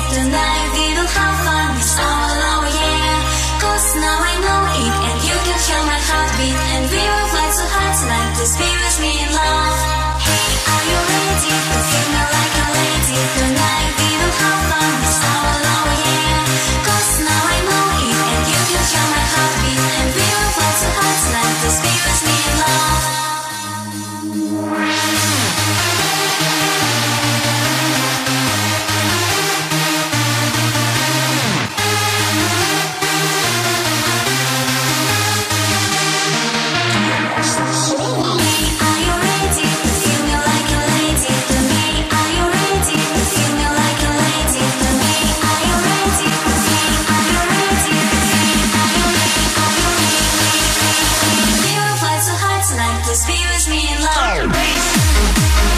tonight we will have fun. It's our love, yeah. 'Cause now I know it, and you can hear my heartbeat, and we will fly so high tonight. Please be with me in love. Hey, are you ready to feel me like a lady? Tonight we will have fun. It's our love, yeah. 'Cause now I know it, and you can hear my heartbeat, and we will fly so high tonight. Please be with me in love. Please be with me in love.